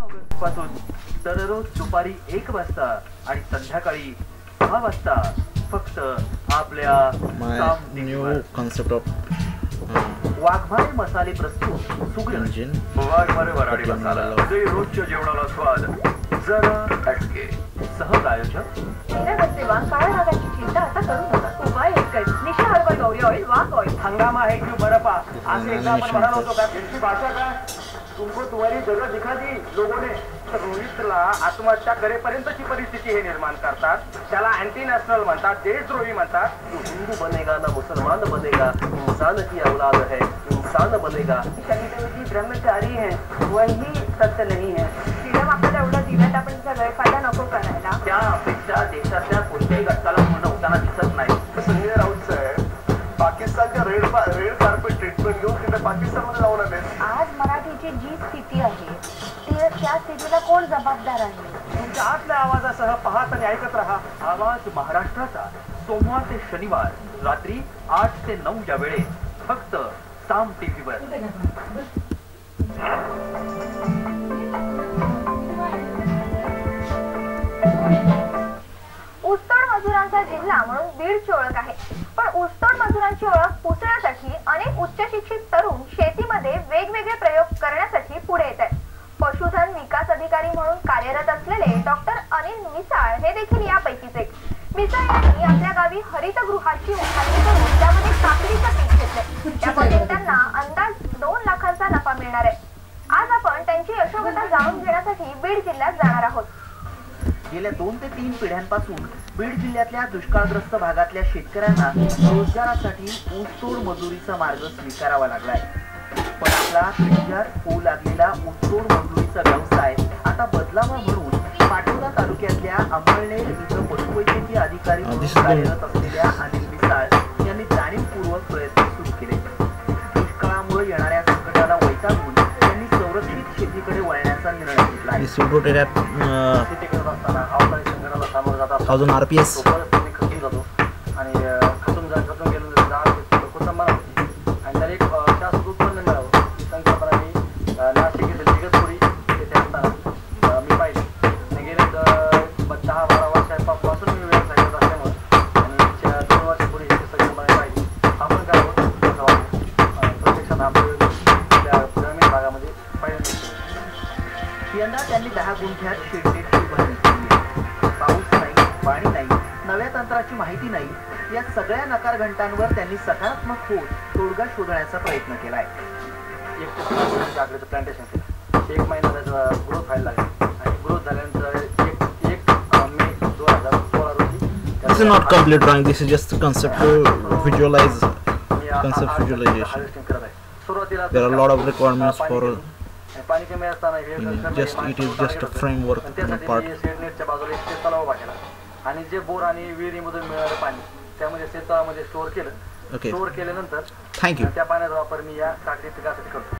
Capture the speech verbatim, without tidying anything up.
August पासून दररोज दुपारी एक वाजता आणि संध्याकाळी सहा वाजता फक्त आपल्या न्यू कॉन्सेप्ट ऑफ वाघमारे मसाले प्रस्तुत सुगरण वाघमारे वराडी मसाला रोजच्या जेवणाला स्वाद जरा हटके. सहप्रायोजक वाघ काळ्या डागाची चिंता आता करू नका. उपाय एकच Nisha herbal Gauri oil Wagh oil. हंगामा है क्यों बर्फा आज एकदा आपण म्हणालो होतो का त्यांची भाषा काय तुमको तुम्हारी जगह दिखा दी लोगों ने. रोहितला आत्महत्या करेपर्यंतची परिस्थिती हे निर्माण करतात. त्याला अँटी नॅशनल म्हणतात, देशद्रोही म्हणतात. तू हिंदू बनेगा ना मुसलमान बनेगा, इंसान की औलाद है इंसान बनेगा. शनिदेव जी ब्रह्मचारी है वही सत्य नहीं है. फ्रीडम आपल्याला एवढं दिलं तर आपण त्याचा गैरफायदा नको करायला. त्या अपेक्षा देशातल्या कोणत्याही घटकाला पूर्ण होताना दिसत नाही. संजय राऊत साहेब पाकिस्तानच्या रेड रेड कार्पेट ट्रीटमेंट घेऊन तिथे पाकिस्तानमध्ये लावून आले. आज मराठीची जी स्थिती आहे ती त्या स्थितीला कोण जबाबदार आहे. तुमच्या आतल्या आवाजासह पाहत आणि ऐकत रहा आवाज महाराष्ट्राचा. सोमवार ते शनिवार रात्री आठ ते नऊ या वेळेत फक्त साम टीव्हीवर. ऊसतोड मजुरांचा जिल्हा म्हणून बीडची ओळख आहे. पण ऊसतोड मजुरांची ओळख पुसण्यासाठी अनेक उच्च शिक्षित तरुण शेतीमध्ये वेगवेगळे प्रयोग करण्यासाठी पुढे येत आहेत. पशुधन विकास अधिकारी म्हणून कार्यरत असलेले डॉक्टर अनिल मिसाळ हे देखील यापैकीच एक. मिसाळ यांनी आपल्या गावी हरितगृहाची उभारणी करून त्यामध्ये काकडीचं पीक घेतले. त्यामध्ये त्यांना अंदाज दोन लाखांचा नफा मिळणार आहे. आज आपण त्यांची यशोगाथा जाणून घेण्यासाठी बीड जिल्ह्यात जाणार आहोत. गेल्या दोन ते तीन पिढ्यांपासून बीड जिल्ह्यातल्या दुष्काळग्रस्त भागातल्या शेतकऱ्यांना रोजगारासाठी ऊसतोड मजुरीचा मार्ग स्वीकारावा लागलाय. पण आपला पिढ्यात होऊ लागलेला ऊसतोड मजुरीचा व्यवसाय आता बदलावा म्हणून पाटोदा तालुक्यातल्या अंबळनेर इथं पशुवैद्यकीय अधिकारी म्हणून कार्यरत असलेल्या अनिल मिसाळ यांनी जाणीवपूर्वक प्रयत्न सुरू केले. दुष्काळामुळे येणाऱ्या संकटाला वैतागून त्यांनी संरक्षित शेतीकडे वळण्याचा निर्णय घेतला. थाउजंड आर पी एस खचून जातो आणि खचून जा खचून गेलं कुटुंब आणि त्याला एक जास्त उत्पन्न मिळावं ही संकल्पना मी नाशिक जगतपुरी येथे असताना मी पाहिजे. गेले दहा बारा वर्षांपासून मी व्यवसाय करत असल्यामुळे आणि दोन वर्षापूर्वी हे सगळं मला पाहिजे. आपण काय होतं प्रत्यक्षात आपलं त्या ग्रामीण भागामध्ये पाहिजे. यंदा त्यांनी दहा गुंठ्यात शेडनेटची उभारणी केली आहे. पाऊस नाही, पाणी नाही, नव्या तंत्राची माहिती नाही, या सगळ्या नकार घंटांवर त्यांनी सकारात्मक होत तोडगा शोधण्याचा प्रयत्न केलाय. एक काकडीचं प्लांटेशन केलं. एक महिना त्याचा ग्रोथ व्हायला लागला आणि ग्रोथ झाल्यानंतर एक एक मे दोन हजार सोळा रोजी This is not complete drawing. This is just conceptual visualize concept visualization. There are a lot of requirements for पाणी कमी असताना just it is just a framework part. शेडनेटच्या बाजूला एक तलाव बांधला आणि जे बोर आणि विहिरीमधून मिळालं पाणी त्यामध्ये शेतामध्ये स्टोअर केलं. स्टोअर केल्यानंतर थँक्यू. त्या पाण्याचा वापर मी या काकडी पिकासाठी करतो.